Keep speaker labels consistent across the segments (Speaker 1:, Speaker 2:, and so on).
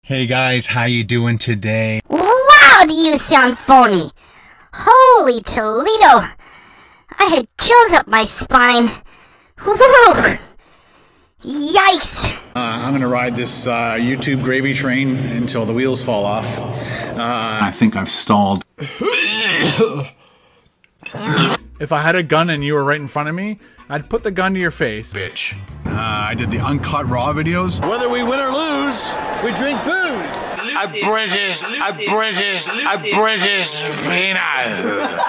Speaker 1: Hey guys, how you doing today?
Speaker 2: Wow, do you sound phony? Holy Toledo! I had chills up my spine. Woo! Yikes!
Speaker 1: I'm gonna ride this YouTube gravy train until the wheels fall off. I think I've stalled.
Speaker 3: If I had a gun and you were right in front of me, I'd put the gun to your face.
Speaker 1: Bitch. I did the uncut raw videos.
Speaker 4: Whether we win or lose, we drink booze.
Speaker 5: A British peanut.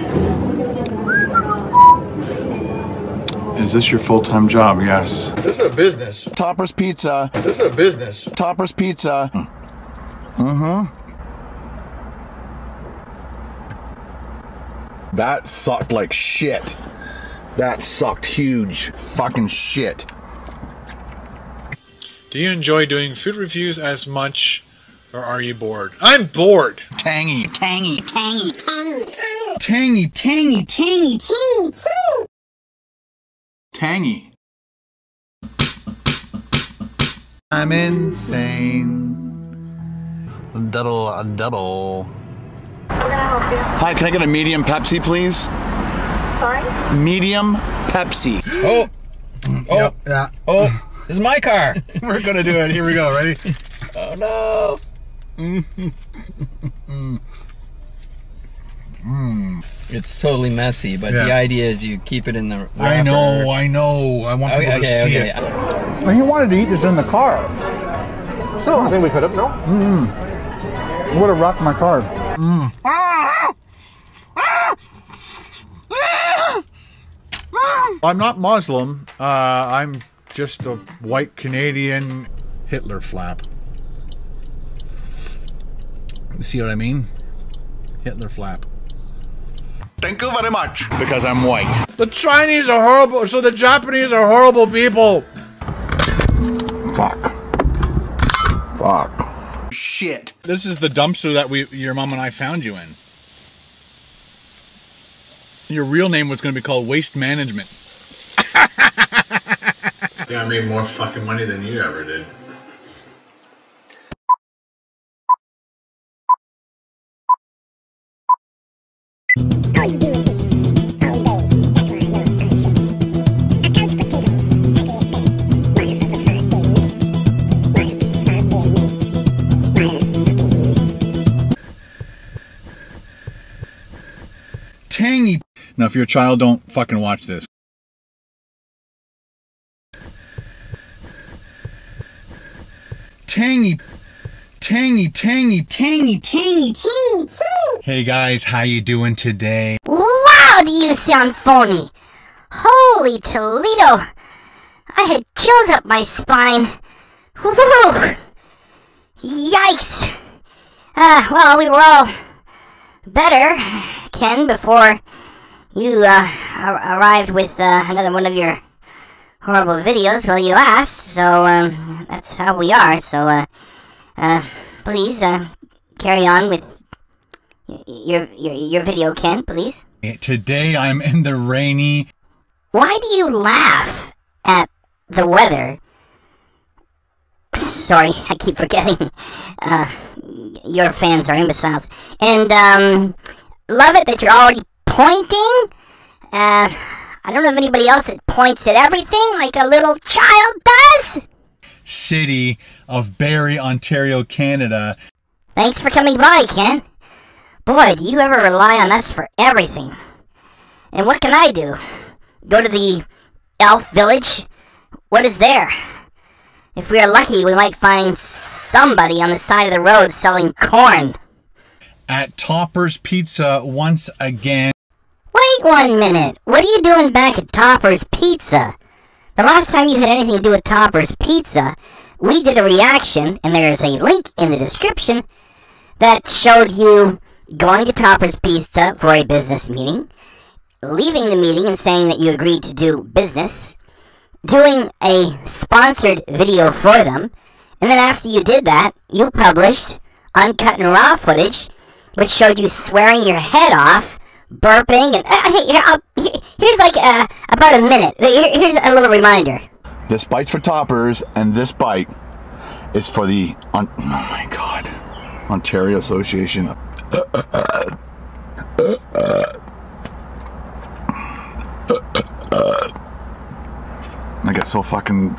Speaker 1: Is this your full-time job? Yes.
Speaker 4: This is a business.
Speaker 1: Topper's Pizza.
Speaker 4: This is a business.
Speaker 1: Topper's Pizza. That sucked like shit. That sucked huge fucking shit.
Speaker 3: Do you enjoy doing food reviews as much, or are you bored? I'm bored!
Speaker 1: Tangy.
Speaker 2: Tangy, tangy, tangy,
Speaker 1: Tangy.
Speaker 2: tangy, tangy, tangy,
Speaker 1: Tangy. I'm insane. Double.
Speaker 6: How can I help you?
Speaker 1: Hi, can I get a medium Pepsi, please?
Speaker 6: Sorry?
Speaker 1: Medium Pepsi.
Speaker 5: Oh,
Speaker 1: Yep, yeah.
Speaker 5: oh, this is my car.
Speaker 1: We're gonna do it. Here we go. Ready?
Speaker 5: Oh no. It's totally messy, but the idea is you keep it in the wrapper.
Speaker 1: I know. I want people to see it.
Speaker 4: Well, he wanted to eat this in the car. So I think we could have. No. It would have rocked my car.
Speaker 3: I'm not Muslim. I'm just a white Canadian Hitler flap.
Speaker 1: See what I mean?
Speaker 3: Hitler flap.
Speaker 1: Thank you very much. Because I'm white.
Speaker 3: The Chinese are horrible, so the Japanese are horrible people.
Speaker 1: Fuck. Shit.
Speaker 3: This is the dumpster that your mom and I found you in. Your real name was going to be called Waste Management.
Speaker 1: Yeah, I made more fucking money than you ever did. Tangy. Now, if you're a child, don't fucking watch this. Tangy. Hey guys, how you doing today?
Speaker 2: Wow, do you sound phony? Holy Toledo! I had chills up my spine. Woo! Yikes! Well, we were all better, Ken, before you arrived with another one of your horrible videos. Well, you asked, so that's how we are. So please carry on with your video, Ken, please.
Speaker 1: Today I'm in the rainy.
Speaker 2: Why do you laugh at the weather? Sorry, I keep forgetting. Your fans are imbeciles. And love it that you're already pointing. I don't know if anybody else that points at everything like a little child does.
Speaker 1: City of Barrie, Ontario, Canada.
Speaker 2: Thanks for coming by, Ken. Boy, do you ever rely on us for everything. And what can I do? Go to the elf village? What is there? If we are lucky, we might find somebody on the side of the road selling corn.
Speaker 1: At Topper's Pizza once again.
Speaker 2: Wait 1 minute. What are you doing back at Topper's Pizza? The last time you had anything to do with Topper's Pizza, we did a reaction, and there is a link in the description that showed you going to Topper's Pizza for a business meeting, leaving the meeting and saying that you agreed to do business, doing a sponsored video for them, and then after you did that, you published uncut and raw footage, which showed you swearing your head off, burping, and here's like about a minute. Here's a little reminder.
Speaker 1: This bite's for Toppers, and this bite is for the, oh my God, Ontario Association. I get so fucking,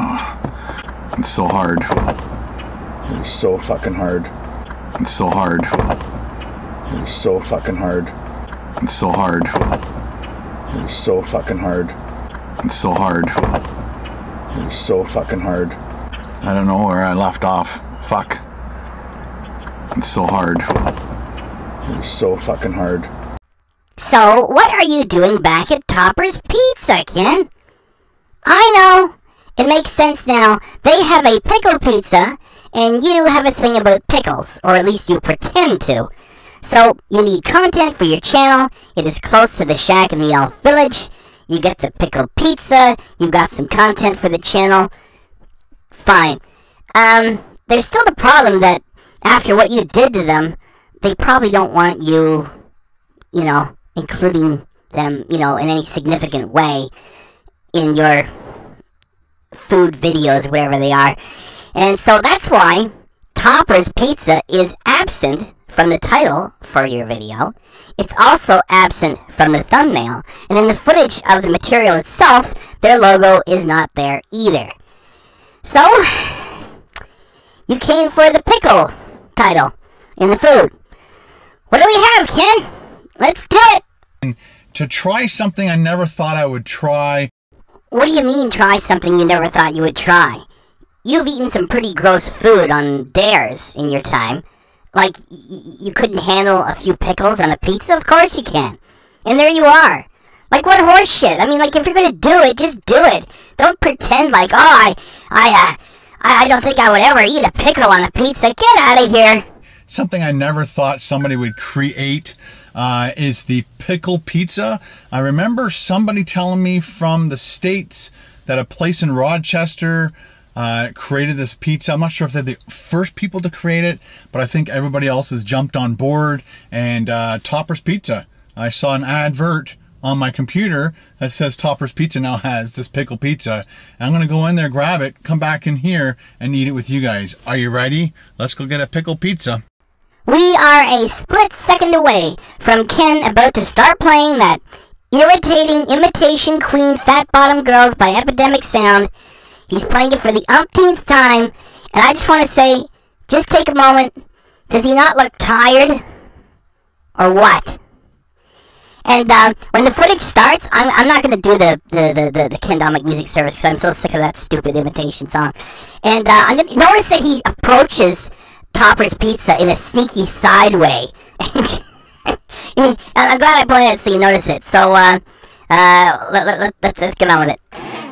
Speaker 1: it's so hard. It's so fucking hard. It's so hard. It's so fucking hard. It's so hard. It's so fucking hard. It's so hard. It's so fucking hard. I don't know where I left off. Fuck. It's so hard. It's so fucking hard.
Speaker 2: So, what are you doing back at Topper's Pizza, Ken? I know. It makes sense now. They have a pickle pizza, and you have a thing about pickles, or at least you pretend to. So, you need content for your channel. It is close to the shack in the Elf Village. You get the pickle pizza. You've got some content for the channel. Fine. There's still the problem that after what you did to them, they probably don't want you, you know, including them, you know, in any significant way in your food videos, wherever they are. And so that's why Topper's Pizza is absent from the title for your video. It's also absent from the thumbnail. And in the footage of the material itself, their logo is not there either. So, you came for the pickle title in the food. What do we have, Ken? Let's do it!
Speaker 3: To try something I never thought I would try.
Speaker 2: What do you mean, try something you never thought you would try? You've eaten some pretty gross food on dares in your time. Like, you couldn't handle a few pickles on a pizza? Of course you can. And there you are. Like, what horse shit? I mean, like, if you're gonna do it, just do it. Don't pretend like, oh, I don't think I would ever eat a pickle on a pizza. Get out of here.
Speaker 3: Something I never thought somebody would create is the pickle pizza. I remember somebody telling me from the States that a place in Rochester created this pizza. I'm not sure if they're the first people to create it, but I think everybody else has jumped on board. And Topper's Pizza, I saw an advert on my computer that says Topper's Pizza now has this pickle pizza. I'm gonna go in there, grab it, come back in here and eat it with you guys. Are you ready? Let's go get a pickle pizza.
Speaker 2: We are a split second away from Ken about to start playing that irritating imitation Queen Fat Bottom Girls by Epidemic Sound. He's playing it for the umpteenth time, and I just want to say, just take a moment. Does he not look tired? Or what? And when the footage starts, I'm not going to do the Ken Domik music service because I'm so sick of that stupid imitation song. And I'm going to notice that he approaches Topper's Pizza in a sneaky side way. I'm glad I pointed out so you notice it. So let's get on with it.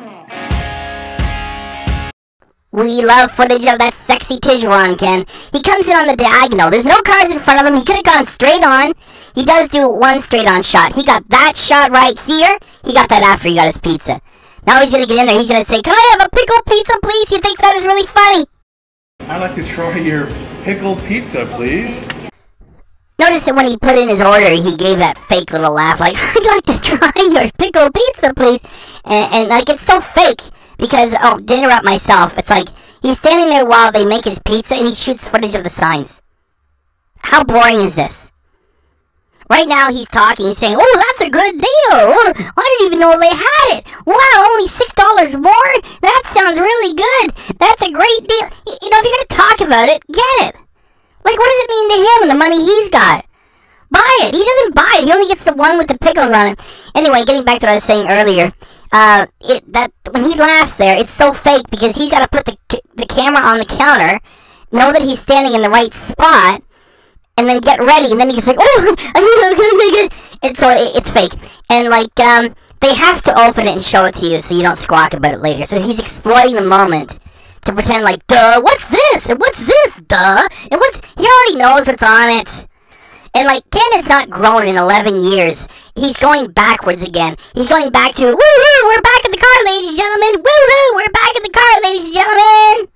Speaker 2: We love footage of that sexy Tijuan, Ken. He comes in on the diagonal. There's no cars in front of him. He could have gone straight on. He does do one straight on shot. He got that shot right here. He got that after he got his pizza. Now he's going to get in there. He's going to say, "Can I have a pickle pizza, please? You think that is really funny?"
Speaker 7: I'd like to try your pickle pizza, please.
Speaker 2: Notice that when he put in his order, he gave that fake little laugh like, "I'd like to try your pickle pizza, please." And like, it's so fake. Because, oh, to interrupt myself, it's like, he's standing there while they make his pizza and he shoots footage of the signs. How boring is this? Right now he's talking, he's saying, "Oh, that's a good deal. Oh, I didn't even know they had it. Wow, only $6 more? That sounds really good. That's a great deal." You know, if you're going to talk about it, get it. Like, what does it mean to him and the money he's got? Buy it. He doesn't buy it. He only gets the one with the pickles on it. Anyway, getting back to what I was saying earlier. When he laughs there, it's so fake because he's got to put the camera on the counter, know that he's standing in the right spot, and then get ready, and then he's like, "Oh, and so it's fake." And like, they have to open it and show it to you so you don't squawk about it later. So he's exploiting the moment to pretend like, "Duh, what's this? And what's this? Duh, and he already knows what's on it." And like, Ken has not grown in 11 years. He's going backwards again. He's going back to, "Woo-hoo, we're back in the car, ladies and gentlemen. Woo-hoo, we're back in the car, ladies and gentlemen."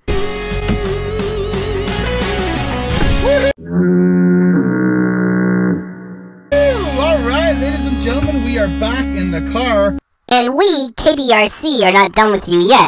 Speaker 3: Alright, ladies and gentlemen, we are back in the car.
Speaker 2: And we, KDRC, are not done with you yet.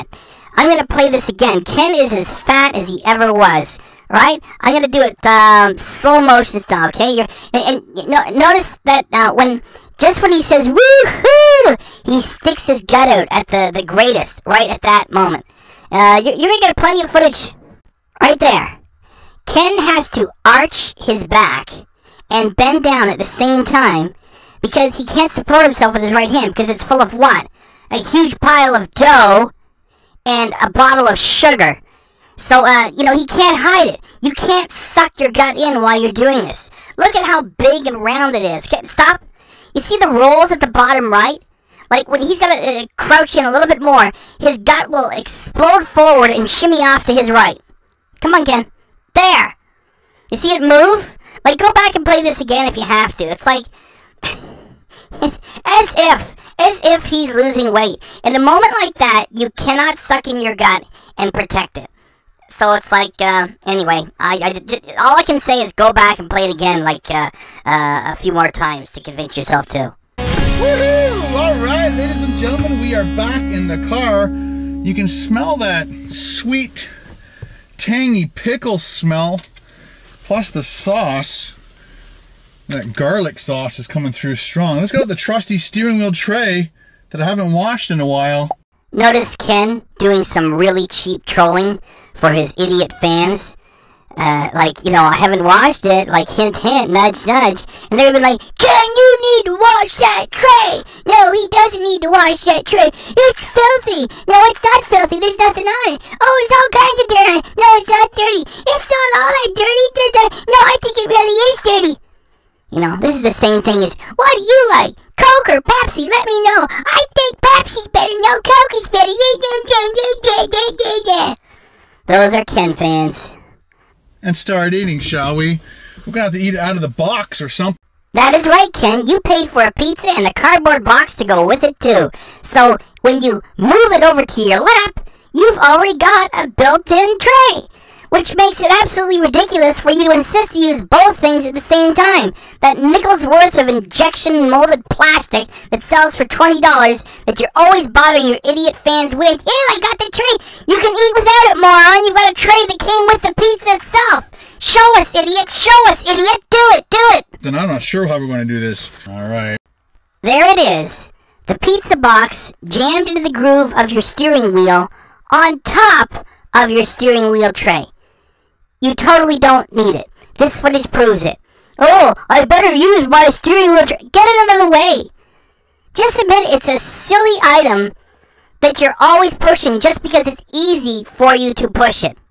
Speaker 2: I'm going to play this again. Ken is as fat as he ever was. Right? I'm going to do it slow motion style, okay? Notice that just when he says, woohoo, he sticks his gut out at the greatest, right at that moment. You're going to get plenty of footage right there. Ken has to arch his back and bend down at the same time because he can't support himself with his right hand because it's full of what? A huge pile of dough and a bottle of sugar. So, he can't hide it. You can't suck your gut in while you're doing this. Look at how big and round it is. Stop. You see the rolls at the bottom right? Like, when he's got to crouch in a little bit more, his gut will explode forward and shimmy off to his right. Come on, Ken. There. You see it move? Like, go back and play this again if you have to. It's like, it's as if he's losing weight. In a moment like that, you cannot suck in your gut and protect it. So it's like, anyway, all I can say is go back and play it again, like, a few more times to convince yourself to.
Speaker 3: Woohoo! Alright, ladies and gentlemen, we are back in the car. You can smell that sweet, tangy pickle smell, plus the sauce. That garlic sauce is coming through strong. Let's go to the trusty steering wheel tray that I haven't washed in a while.
Speaker 2: Notice Ken doing some really cheap trolling for his idiot fans. I haven't washed it, like hint hint, nudge nudge. And they're gonna be like, Ken, you need to wash that tray! No, he doesn't need to wash that tray. It's filthy! No, it's not filthy, there's nothing on it. Oh, there's all kinds of dirt on it. No, it's not dirty. It's not all that dirty. No, I think it really is dirty. This is the same thing as, what do you like? Coke or Pepsi? Let me know. I think Pepsi's better. No, Coke is better. Those are Ken fans.
Speaker 3: And start eating, shall we? We're gonna have to eat it out of the box or something.
Speaker 2: That is right, Ken. You paid for a pizza and a cardboard box to go with it, too. So, when you move it over to your lap, you've already got a built-in tray. Which makes it absolutely ridiculous for you to insist to use both things at the same time. That nickel's worth of injection molded plastic that sells for $20 that you're always bothering your idiot fans with. Ew, I got the tray. You can eat without it, moron. You've got a tray that came with the pizza itself. Show us, idiot. Show us, idiot. Do it. Do it.
Speaker 3: Then I'm not sure how we're going to do this. All right.
Speaker 2: There it is. The pizza box jammed into the groove of your steering wheel on top of your steering wheel tray. You totally don't need it. This footage proves it. Oh, I better use my steering wheel. Get it out of the way. Just admit it's a silly item that you're always pushing just because it's easy for you to push it.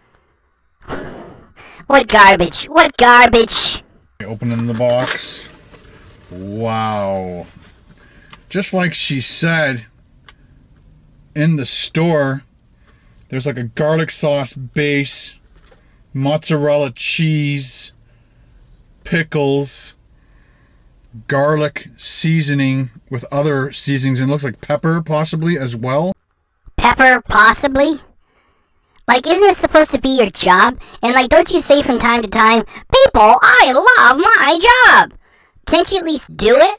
Speaker 2: What garbage. What garbage.
Speaker 3: Opening the box. Wow. Just like she said in the store, there's like a garlic sauce base, mozzarella cheese, pickles, garlic seasoning with other seasonings, and it looks like pepper possibly as well.
Speaker 2: Pepper possibly? Like, isn't this supposed to be your job? And like, don't you say from time to time, people, I love my job. Can't you at least do it?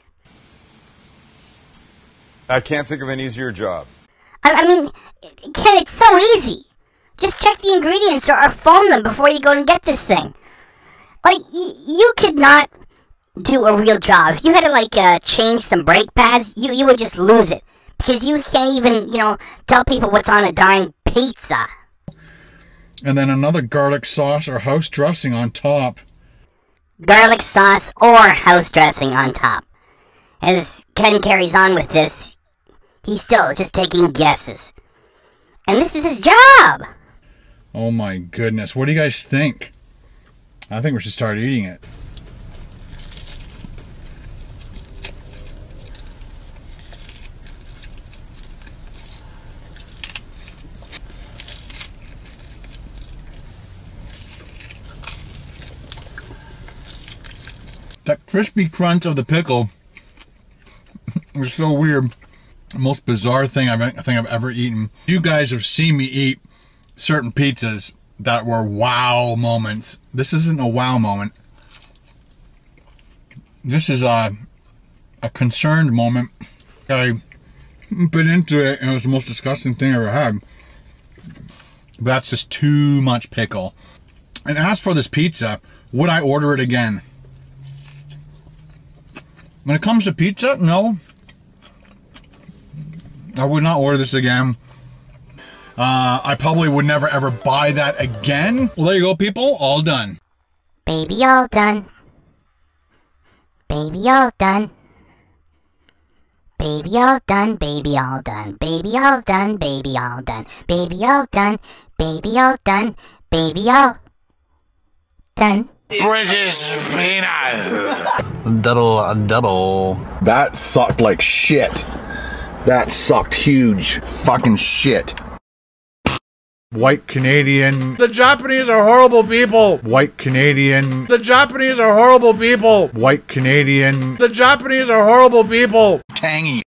Speaker 8: I can't think of an easier job.
Speaker 2: I mean, Ken, it's so easy. Just check the ingredients or phone them before you go and get this thing. Like, you could not do a real job. If you had to, like, change some brake pads, you would just lose it. Because you can't even, tell people what's on a darn pizza.
Speaker 3: And then another garlic sauce or house dressing on top.
Speaker 2: Garlic sauce or house dressing on top. As Ken carries on with this, he's still just taking guesses. And this is his job!
Speaker 3: Oh my goodness. What do you guys think? I think we should start eating it. That crispy crunch of the pickle was so weird. The most bizarre thing I think I've ever eaten. You guys have seen me eat certain pizzas that were wow moments. This isn't a wow moment. This is a concerned moment. I bit into it and it was the most disgusting thing I ever had. That's just too much pickle. And as for this pizza, would I order it again? When it comes to pizza, no. I would not order this again. I probably would never ever buy that again. Well, there you go, people. All done.
Speaker 2: Baby, all done. Baby, all done. Baby, all done. Baby, all done. Baby, all done. Baby, all done. Baby, all done. Baby, all done. Baby, all done.
Speaker 8: British peanut.
Speaker 1: Double. That sucked like shit. That sucked huge fucking shit.
Speaker 3: White Canadian. The Japanese are horrible people. White Canadian. The Japanese are horrible people. White Canadian. The Japanese are horrible people.
Speaker 1: Tangy.